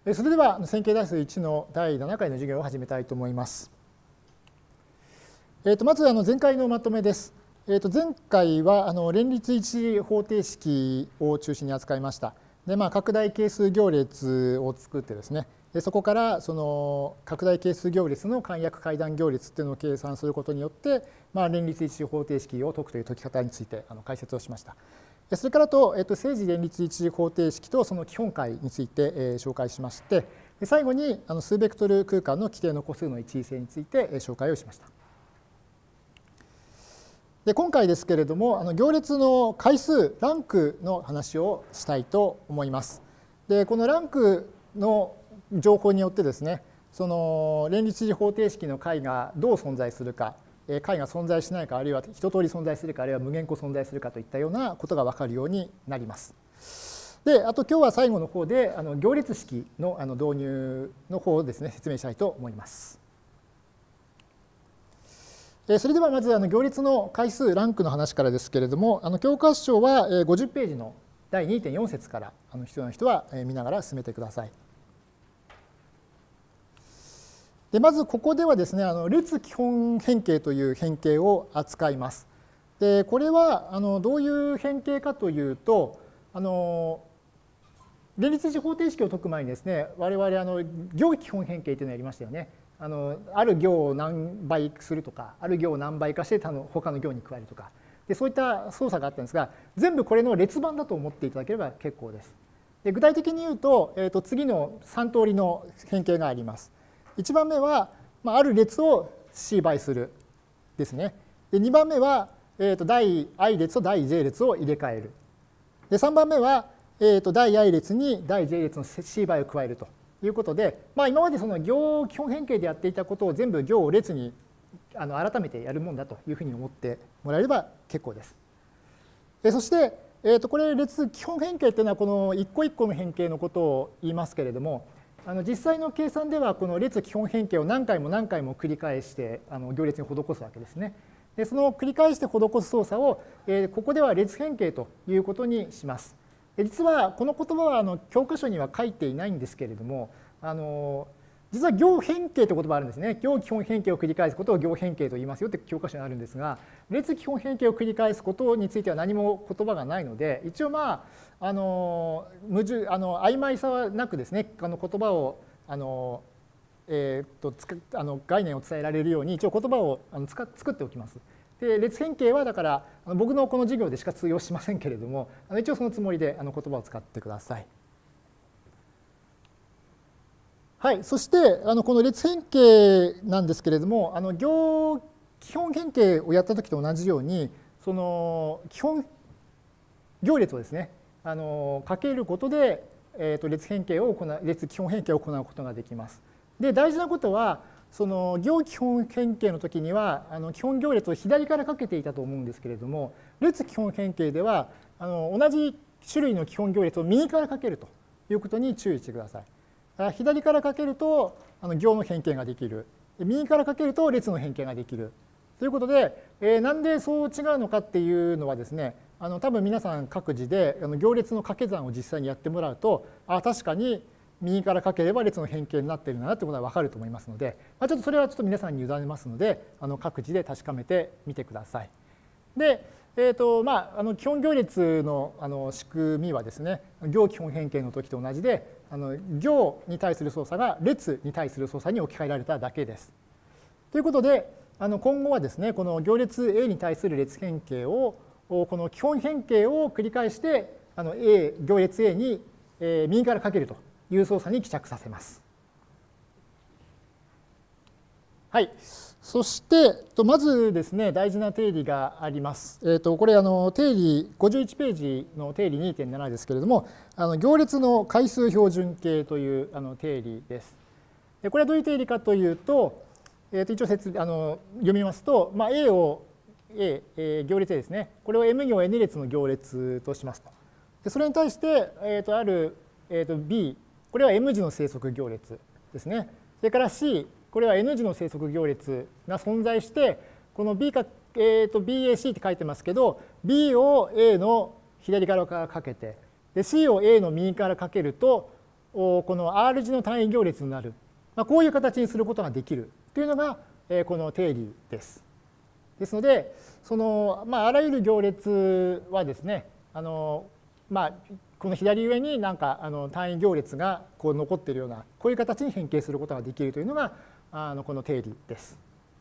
それでは線形代数1の第7回の授業を始めたいと思います。まず前回のまとめです。前回は連立一次方程式を中心に扱いました。で拡大係数行列を作ってですね、そこからその拡大係数行列の簡約階段行列っていうのを計算することによって、連立一次方程式を解くという解き方について解説をしました。それから正時連立一次方程式とその基本解について紹介しまして、最後に数ベクトル空間の規定の個数の一位性について紹介をしました。で今回ですけれども、行列の回数、ランクの話をしたいと思います。でこのランクの情報によってですね、その連立一次方程式の解がどう存在するか、解が存在しないか、あるいは一通り存在するか、あるいは無限個存在するかといったようなことが分かるようになります。であと今日は最後の方で行列式の導入の方をですね説明したいと思います。それではまず行列の回数ランクの話からですけれども、教科書は50ページの第 2.4 節から必要な人は見ながら進めてください。でまずここではですね、列基本変形という変形を扱います。でこれはどういう変形かというと、連立一次方程式を解く前にですね、我々行基本変形というのをやりましたよね。ある行を何倍するとか、ある行を何倍化して他の行に加えるとか、でそういった操作があったんですが、全部これの列版だと思っていただければ結構です。で具体的に言うと、次の3通りの変形があります。1番目は、ある列を C 倍するですね。で2番目は、第 i 列と第 j 列を入れ替える。で3番目は、第 i 列に第 j 列の C 倍を加えるということで、今までその行基本変形でやっていたことを全部行を列に改めてやるもんだというふうに思ってもらえれば結構です。そして、これ列基本変形というのはこの一個一個の変形のことを言いますけれども、実際の計算ではこの列基本変形を何回も何回も繰り返して行列に施すわけですね。でその繰り返して施す操作をここでは列変形ということにします。実はこの言葉は教科書には書いていないんですけれども、実は行変形という言葉があるんですね。行基本変形を繰り返すことを行変形と言いますよって教科書にあるんですが、列基本変形を繰り返すことについては何も言葉がないので、一応曖昧さはなくですね、言葉を概念を伝えられるように一応言葉を作っておきます。で列変形はだから僕のこの授業でしか通用しませんけれども、一応そのつもりで言葉を使ってください。はい、そしてこの列変形なんですけれども、行基本変形をやった時と同じように、その基本行列をですねかけることで、列基本変形を行うことができます。で大事なことは、その行基本変形の時には基本行列を左からかけていたと思うんですけれども、列基本変形では同じ種類の基本行列を右からかけるということに注意してください。左からかけると行の変形ができる。右からかけると列の変形ができる。ということで、なんでそう違うのかっていうのはですね、多分皆さん各自で行列の掛け算を実際にやってもらうと、確かに右からかければ列の変形になっているんだなということが分かると思いますので、ちょっとそれはちょっと皆さんに委ねますので、各自で確かめてみてください。で基本行列の仕組みはですね、行基本変形の時と同じで、行に対する操作が列に対する操作に置き換えられただけです。ということで、今後はですね、この行列 A に対する列変形をこの基本変形を繰り返して行列 A に右からかけるという操作に帰着させます。はい。そしてまずですね、大事な定理があります。これ定理51ページの定理 2.7 ですけれども、行列の回数標準形という定理です。でこれはどういう定理かというと、一応読みますと、A を行列 A ですね、これを M 行 N 列の行列としますと。でそれに対して、ある、B、これは M 字の正則行列ですね。それから C、これは N 字の正則行列が存在して、この B か、BAC って書いてますけど、B を A の左からかけて、で C を A の右からかけると、 この R 字の単位行列になる、こういう形にすることができるというのがこの定理です。ですのであらゆる行列はですねこの左上になんか単位行列がこう残っているようなこういう形に変形することができるというのがこの定理です。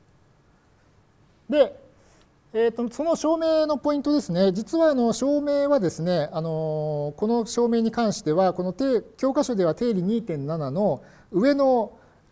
で、その証明のポイントですね。実は証明はですねこの証明に関してはこの教科書では定理 2.7 の上の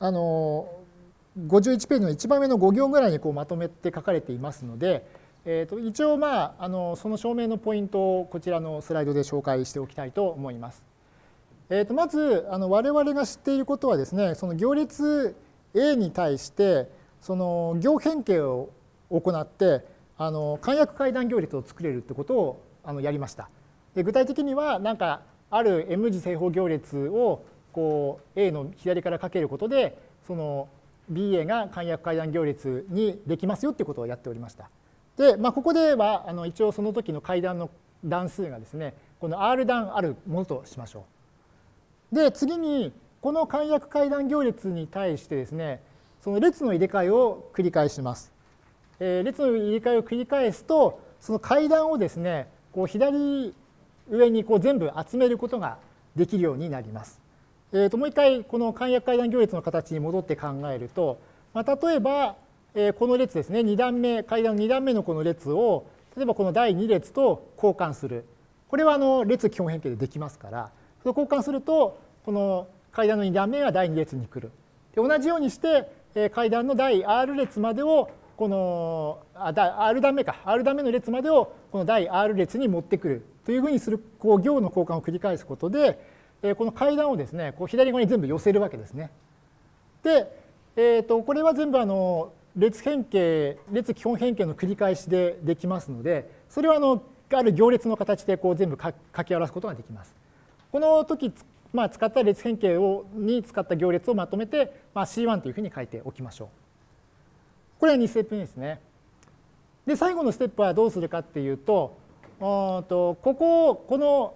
51ページの一番上の5行ぐらいにこうまとめて書かれていますので、一応その証明のポイントをこちらのスライドで紹介しておきたいと思います。まず我々が知っていることはですねその行列 A に対してその行変形を行って簡約階段行列を作れるってことをやりました。で具体的にはなんかある M 字正方行列をこう A の左からかけることでその BA が簡約階段行列にできますよっていうことをやっておりました。で、ここでは一応その時の階段の段数がですねこの R 段あるものとしましょう。で次にこの簡約階段行列に対してですねその列の入れ替えを繰り返します。列の入れ替えを繰り返すとその階段をですねこう左上にこう全部集めることができるようになります。もう一回この簡約階段行列の形に戻って考えると、例えばこの列ですね2段目階段の2段目のこの列を例えばこの第2列と交換する。これは列基本変形でできますからそれを交換するとこの階段の2段目が第2列に来る。で同じようにして階段の第 R 列までをこのR 段目の列までをこの第 R 列に持ってくるというふうにするこう行の交換を繰り返すことでこの階段をですねこう左側に全部寄せるわけですね。で、これは全部列基本変形の繰り返しでできますのでそれはある行列の形でこう全部書き表すことができます。この時使った列変形に使った行列をまとめて、C1 というふうに書いておきましょう。これは2ステップ目ですね。で最後のステップはどうするかっていうとこの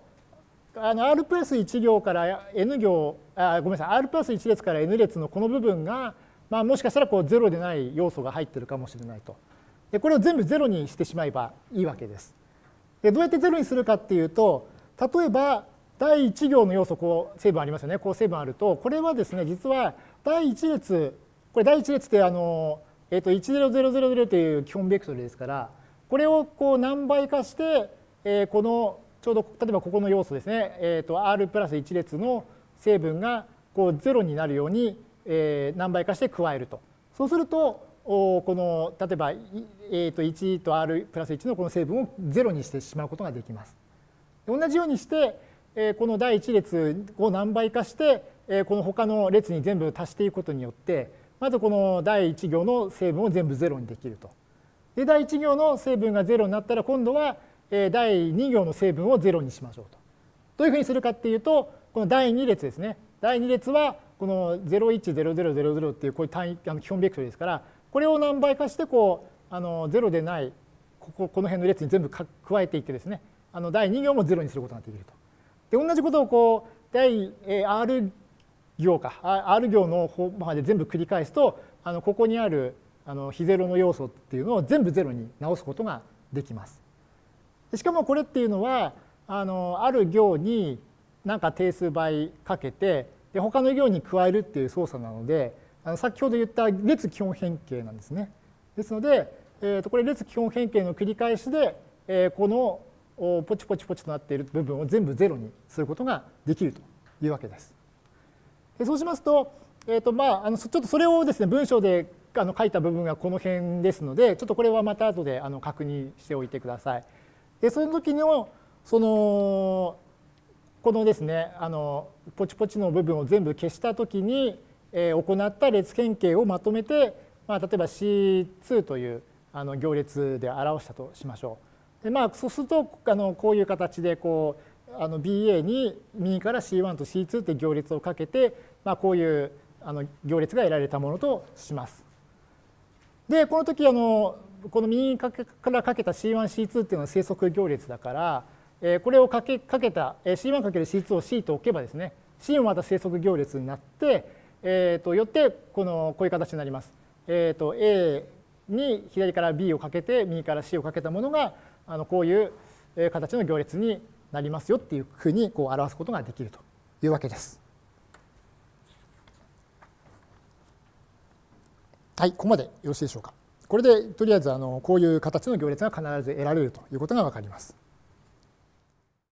R プラス1行から N 行ごめんなさい R プラス1列から N 列のこの部分が、もしかしたらこう0でない要素が入っているかもしれないと。でこれを全部0にしてしまえばいいわけです。でどうやって0にするかっていうと例えば第1行の要素こう成分ありますよね。こう成分あるとこれはですね実は第1列これ第1列って10000という基本ベクトルですからこれをこう何倍化してこのちょうど例えばここの要素ですね、R プラス1列の成分がこう0になるように何倍化して加えると。そうするとこの例えば1と R プラス1のこの成分を0にしてしまうことができます。同じようにしてこの第1列を何倍化してこの他の列に全部足していくことによってまずこの第1行の成分を全部0にできると。で第1行の成分が0になったら今度は第2行の成分を0にしましょうと。どういうふうにするかっていうとこの第2列ですね。第2列はこの010000っていうこういう単位基本ベクトルですからこれを何倍化してこう0でないこの辺の列に全部加えていってですね第2行も0にすることができると。で同じことをこう第 R 行の方まで全部繰り返すとここにある非ゼロの要素っていうのを全部0に直すことができます。しかもこれっていうのはある行に何か定数倍かけてで他の行に加えるっていう操作なので先ほど言った列基本変形なんですね。ですので、これ列基本変形の繰り返しで、このポチポチポチとなっている部分を全部0にすることができるというわけです。でそうしますと、ちょっとそれをですね文章で書いた部分がこの辺ですのでちょっとこれはまた後で確認しておいてください。でその時のこのですねポチポチの部分を全部消した時に行った列変形をまとめて、例えば C2 という行列で表したとしましょう。でそうするとこういう形でこうBA に右から C1 と C2 って行列をかけて、こういう行列が得られたものとします。でこの時この右からかけた C1、C2 っていうのは正則行列だから、これをかけた C1×C2 を C と置けばですね C もまた正則行列になって、よってこういう形になります。A に左から B をかけて右から C をかけたものがこういう形の行列になりますよっていうふうに表すことができるというわけです。はい、ここまでよろしいでしょうか。これでとりあえずこういう形の行列が必ず得られるということが分かります。